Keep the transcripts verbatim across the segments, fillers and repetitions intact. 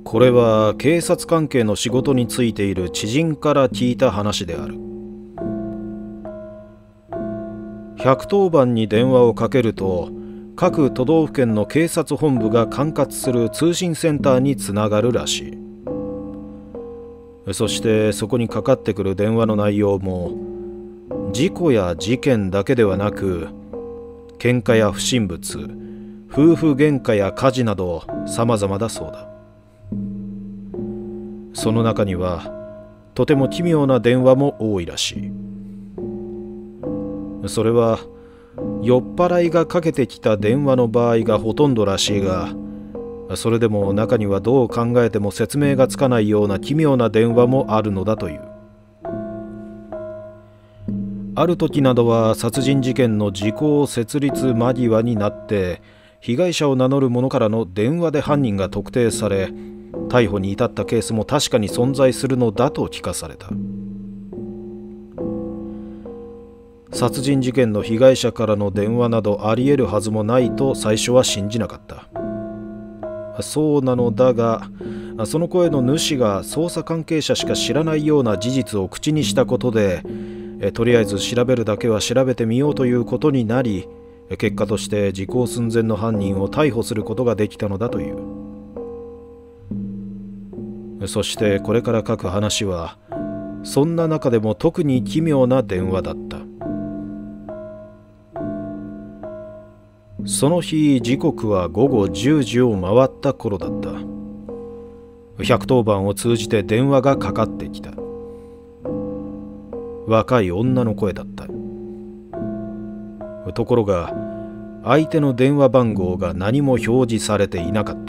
これは警察関係の仕事についている知人から聞いた話である。ひゃくとおばんに電話をかけると、各都道府県の警察本部が管轄する通信センターにつながるらしい。そしてそこにかかってくる電話の内容も事故や事件だけではなく、喧嘩や不審物、夫婦喧嘩や火事など様々だそうだ。その中にはとても奇妙な電話も多いらしい。それは酔っ払いがかけてきた電話の場合がほとんどらしいが、それでも中にはどう考えても説明がつかないような奇妙な電話もあるのだという。ある時などは殺人事件の時効設立間際になって被害者を名乗る者からの電話で犯人が特定され、逮捕に至ったケースも確かに存在するのだと聞かされた。殺人事件の被害者からの電話などあり得るはずもないと最初は信じなかった。そうなのだが、その声の主が捜査関係者しか知らないような事実を口にしたことで、とりあえず調べるだけは調べてみようということになり、結果として時効寸前の犯人を逮捕することができたのだという。そしてこれから書く話は、そんな中でも特に奇妙な電話だった。その日、時刻はごごじゅうじを回った頃だった。ひゃくとおばんを通じて電話がかかってきた。若い女の声だった。ところが、相手の電話番号が何も表示されていなかった。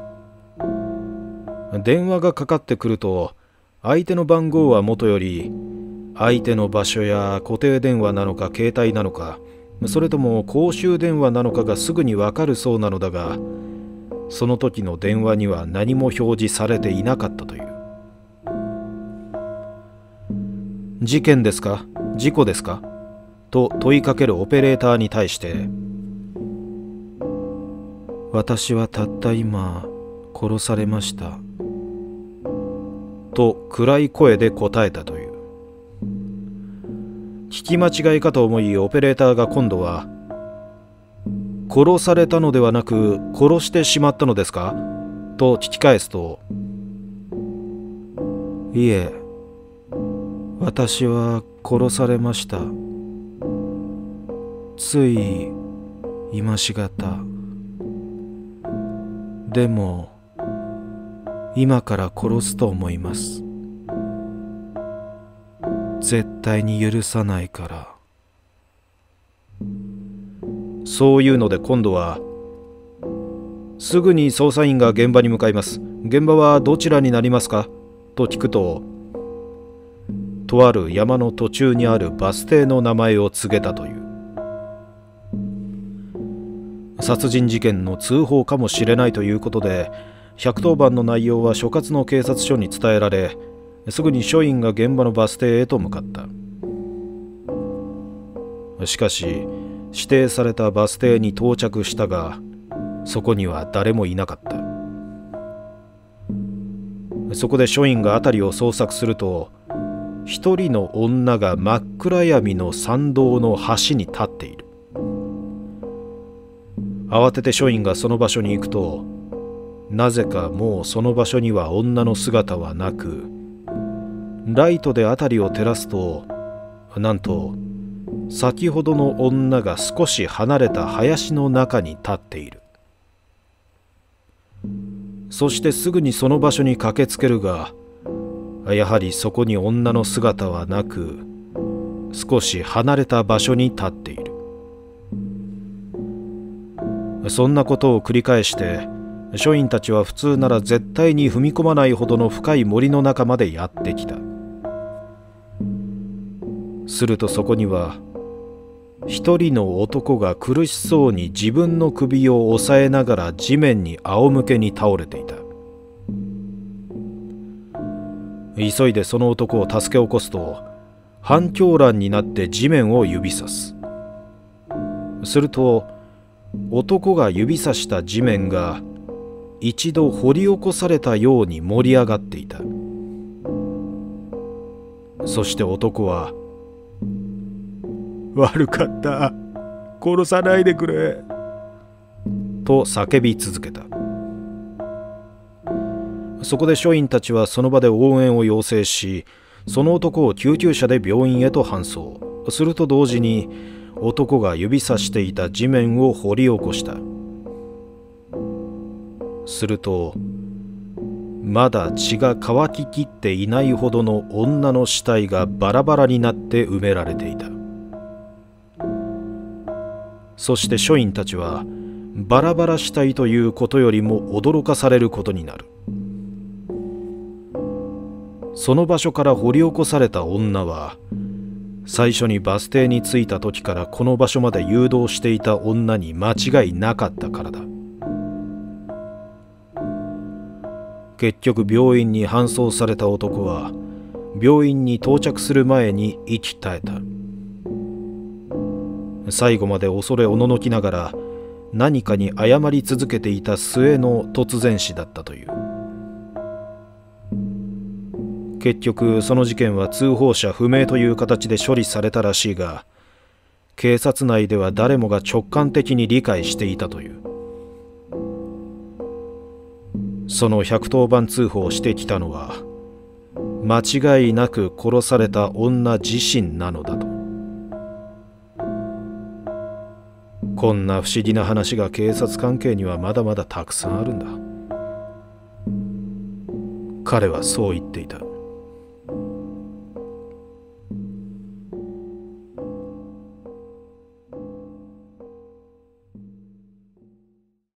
電話がかかってくると、相手の番号はもとより、相手の場所や固定電話なのか携帯なのか、それとも公衆電話なのかがすぐにわかるそうなのだが、その時の電話には何も表示されていなかったという。事件ですか？事故ですか？と問いかけるオペレーターに対して、私はたった今殺されましたと暗い声で答えたという。聞き間違いかと思い、オペレーターが今度は、殺されたのではなく殺してしまったのですかと聞き返すと、いえ、私は殺されました。つい今しがた。でも今から殺すと思います。絶対に許さないから。そういうので今度は、すぐに捜査員が現場に向かいます。現場はどちらになりますかと聞くと、とある山の途中にあるバス停の名前を告げたという。殺人事件の通報かもしれないということで、ひゃくとおばんの内容は所轄の警察署に伝えられ、すぐに署員が現場のバス停へと向かった。しかし指定されたバス停に到着したが、そこには誰もいなかった。そこで署員が辺りを捜索すると、一人の女が真っ暗闇の山道の端に立っている。慌てて署員がその場所に行くと、なぜかもうその場所には女の姿はなく、ライトで辺りを照らすと、なんと先ほどの女が少し離れた林の中に立っている。そしてすぐにその場所に駆けつけるが、やはりそこに女の姿はなく、少し離れた場所に立っている。そんなことを繰り返して、署員たちは普通なら絶対に踏み込まないほどの深い森の中までやってきた。するとそこには、一人の男が苦しそうに自分の首を押さえながら地面に仰向けに倒れていた。急いでその男を助け起こすと、半狂乱になって地面を指さす。すると男が指さした地面が一度掘り起こされたように盛り上がっていた。そして男は、悪かった、殺さないでくれ、と叫び続けた。そこで署員たちはその場で応援を要請し、その男を救急車で病院へと搬送。すると同時に男が指さしていた地面を掘り起こした。するとまだ血が乾ききっていないほどの女の死体がバラバラになって埋められていた。そして署員たちはバラバラ死体ということよりも驚かされることになる。その場所から掘り起こされた女は最初にバス停に着いた時からこの場所まで誘導していた女に間違いなかったからだ。結局病院に搬送された男は病院に到着する前に息絶えた。最後まで恐れおののきながら何かに謝り続けていた末の突然死だったという。結局その事件は通報者不明という形で処理されたらしいが、警察内では誰もが直感的に理解していたという。そのひゃくとおばん通報をしてきたのは間違いなく殺された女自身なのだと。こんな不思議な話が警察関係にはまだまだたくさんあるんだ。彼はそう言っていた。